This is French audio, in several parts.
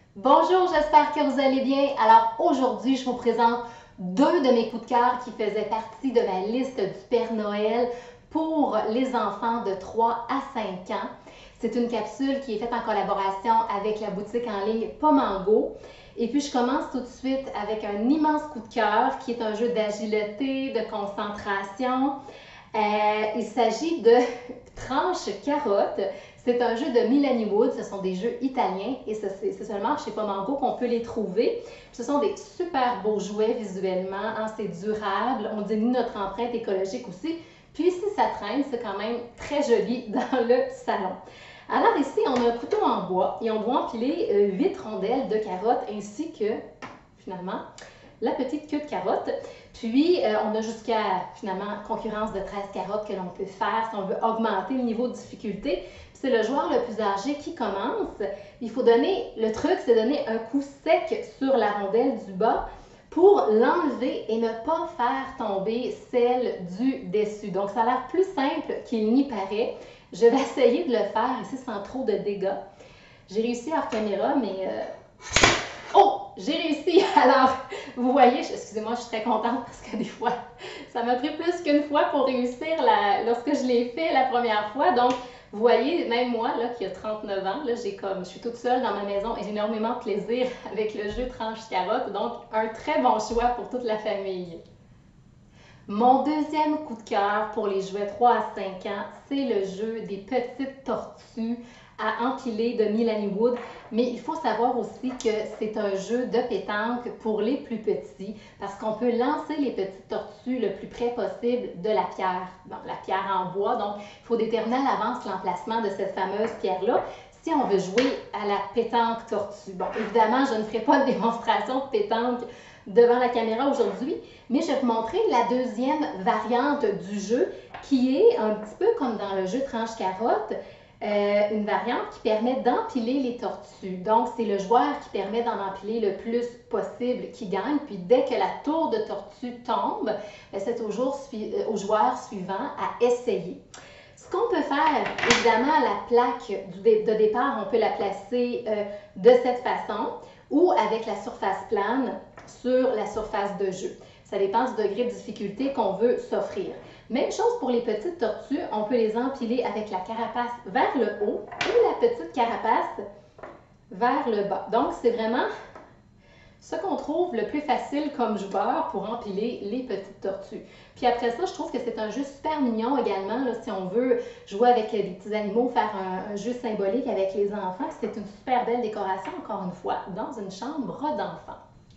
Bonjour, j'espère que vous allez bien. Alors aujourd'hui, je vous présente deux de mes coups de cœur qui faisaient partie de ma liste du Père Noël pour les enfants de 3 à 5 ans. C'est une capsule qui est faite en collaboration avec la boutique en ligne Pomango. Et puis je commence tout de suite avec un immense coup de cœur qui est un jeu d'agilité, de concentration. Il s'agit de Tranche Carotte. C'est un jeu de Melanie Wood, ce sont des jeux italiens et c'est seulement chez Pomango qu'on peut les trouver. Ce sont des super beaux jouets visuellement, hein, c'est durable, on diminue notre empreinte écologique aussi. Puis si ça traîne, c'est quand même très joli dans le salon. Alors ici, on a un couteau en bois et on doit empiler 8 rondelles de carottes ainsi que, finalement, la petite queue de carotte. Puis, on a jusqu'à, finalement, concurrence de 13 carottes que l'on peut faire si on veut augmenter le niveau de difficulté. C'est le joueur le plus âgé qui commence. Il faut donner, le truc, c'est donner un coup sec sur la rondelle du bas pour l'enlever et ne pas faire tomber celle du dessus. Donc, ça a l'air plus simple qu'il n'y paraît. Je vais essayer de le faire ici sans trop de dégâts. J'ai réussi hors caméra, mais oh! J'ai réussi! Alors, vous voyez, excusez-moi, je suis très contente parce que des fois, ça m'a pris plus qu'une fois pour réussir lorsque je l'ai fait la première fois. Donc, vous voyez, même moi, là, qui a 39 ans, là, je suis toute seule dans ma maison et j'ai énormément de plaisir avec le jeu Tranche Carotte. Donc, un très bon choix pour toute la famille. Mon deuxième coup de cœur pour les jouets 3 à 5 ans, c'est le jeu des petites tortues à empiler de Melanie Wood. Mais il faut savoir aussi que c'est un jeu de pétanque pour les plus petits parce qu'on peut lancer les petites tortues le plus près possible de la pierre. Bon, la pierre en bois, donc il faut déterminer à l'avance l'emplacement de cette fameuse pierre-là si on veut jouer à la pétanque tortue. Bon, évidemment, je ne ferai pas de démonstration de pétanque devant la caméra aujourd'hui, mais je vais vous montrer la deuxième variante du jeu qui est un petit peu comme dans le jeu Tranche Carotte, une variante qui permet d'empiler les tortues. Donc, c'est le joueur qui permet d'en empiler le plus possible qui gagne. Puis, dès que la tour de tortue tombe, c'est au joueur suivant à essayer. Ce qu'on peut faire, évidemment, la plaque de départ, on peut la placer de cette façon ou avec la surface plane sur la surface de jeu. Ça dépend du degré de difficulté qu'on veut s'offrir. Même chose pour les petites tortues, on peut les empiler avec la carapace vers le haut ou la petite carapace vers le bas. Donc, c'est vraiment ce qu'on trouve le plus facile comme joueur pour empiler les petites tortues. Puis après ça, je trouve que c'est un jeu super mignon également, là, si on veut jouer avec des petits animaux, faire un jeu symbolique avec les enfants. C'est une super belle décoration, encore une fois, dans une chambre d'enfant.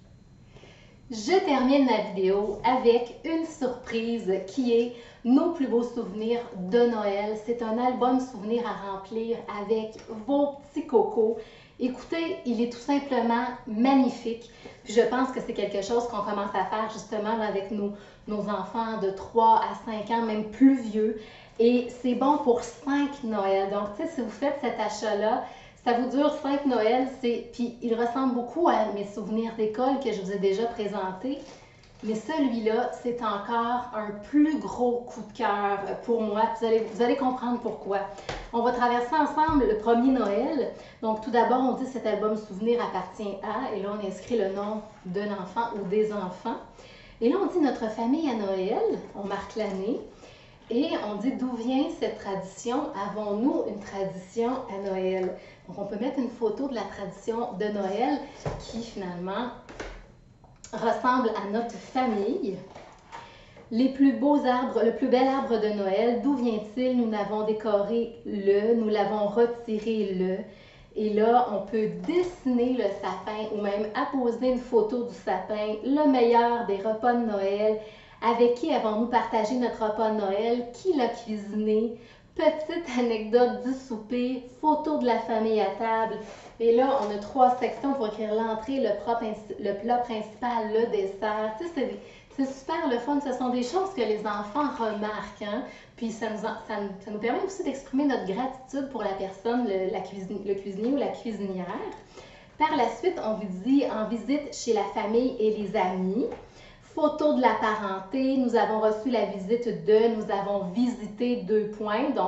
Je termine ma vidéo avec une surprise qui est nos plus beaux souvenirs de Noël. C'est un album souvenir à remplir avec vos petits cocos. Écoutez, il est tout simplement magnifique. Puis je pense que c'est quelque chose qu'on commence à faire justement avec nos enfants de 3 à 5 ans, même plus vieux. Et c'est bon pour 5 Noëls. Donc, tu sais, si vous faites cet achat-là, ça vous dure 5 Noëls, puis il ressemble beaucoup à mes souvenirs d'école que je vous ai déjà présentés. Mais celui-là, c'est encore un plus gros coup de cœur pour moi. Vous allez comprendre pourquoi. On va traverser ensemble le premier Noël. Donc, tout d'abord, on dit que cet album souvenir appartient à, et là, on inscrit le nom d'un enfant ou des enfants. Et là, on dit notre famille à Noël, on marque l'année. Et on dit d'où vient cette tradition? Avons-nous une tradition à Noël? Donc, on peut mettre une photo de la tradition de Noël qui, finalement, ressemble à notre famille. Les plus beaux arbres, le plus bel arbre de Noël, d'où vient-il? Nous l'avons décoré nous l'avons retiré Et là, on peut dessiner le sapin ou même apposer une photo du sapin, le meilleur des repas de Noël. Avec qui avons-nous partagé notre repas de Noël? Qui l'a cuisiné? Petite anecdote du souper, photo de la famille à table. Et là, on a 3 sections pour écrire l'entrée, le plat principal, le dessert. Tu sais, c'est super le fun. Ce sont des choses que les enfants remarquent. Hein? Puis ça nous permet aussi d'exprimer notre gratitude pour la personne, le cuisinier ou la cuisinière. Par la suite, on vous dit en visite chez la famille et les amis. Photo de la parenté, nous avons reçu la visite de, nous avons visité 2 points. Donc,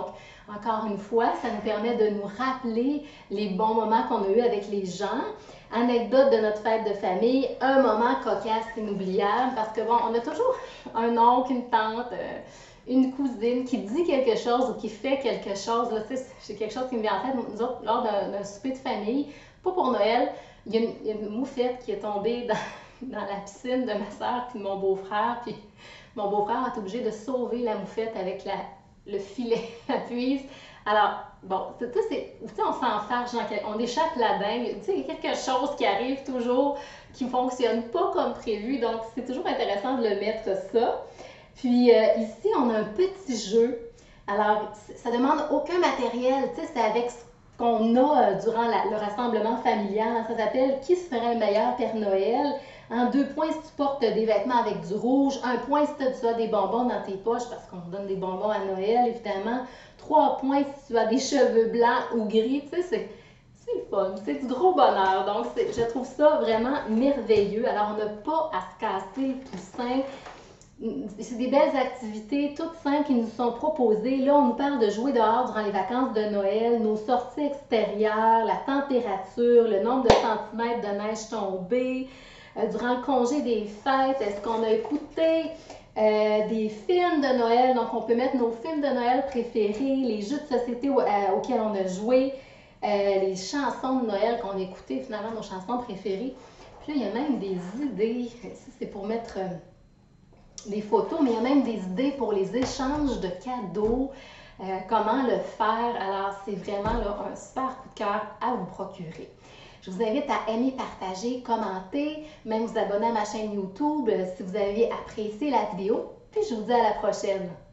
Encore une fois, ça nous permet de nous rappeler les bons moments qu'on a eus avec les gens. Anecdote de notre fête de famille, un moment cocasse inoubliable parce que bon, on a toujours un oncle, une tante, une cousine qui dit quelque chose ou qui fait quelque chose. Là, c'est quelque chose qui me vient en tête. Nous autres, lors d'un souper de famille, pas pour Noël, il y a une moufette qui est tombée dans la piscine de ma soeur et de mon beau-frère. Puis mon beau-frère a été obligé de sauver la moufette avec le filet, la puise. Alors, bon, on s'enfarge, on échappe la dingue. Tu sais, il y a quelque chose qui arrive toujours qui ne fonctionne pas comme prévu. Donc, c'est toujours intéressant de le mettre ça. Puis ici, on a un petit jeu. Alors, ça demande aucun matériel. Tu sais, c'est avec ce qu'on a durant le rassemblement familial. Ça s'appelle « Qui se ferait le meilleur Père Noël ?» En 2 points si tu portes des vêtements avec du rouge. 1 point si tu as des bonbons dans tes poches, parce qu'on donne des bonbons à Noël, évidemment. 3 points si tu as des cheveux blancs ou gris. Tu sais, c'est le fun, c'est du gros bonheur. Donc, je trouve ça vraiment merveilleux. Alors, on n'a pas à se casser le poussin. C'est des belles activités, toutes simples qui nous sont proposées. Là, on nous parle de jouer dehors durant les vacances de Noël, nos sorties extérieures, la température, le nombre de centimètres de neige tombée, durant le congé des fêtes, est-ce qu'on a écouté des films de Noël, donc on peut mettre nos films de Noël préférés, les jeux de société auxquels on a joué, les chansons de Noël qu'on a écoutées, finalement nos chansons préférées. Puis là, il y a même des idées, ça c'est pour mettre des photos, mais il y a même des idées pour les échanges de cadeaux, comment le faire. Alors, c'est vraiment là, un super coup de cœur à vous procurer. Je vous invite à aimer, partager, commenter, même vous abonner à ma chaîne YouTube si vous avez apprécié la vidéo. Puis je vous dis à la prochaine.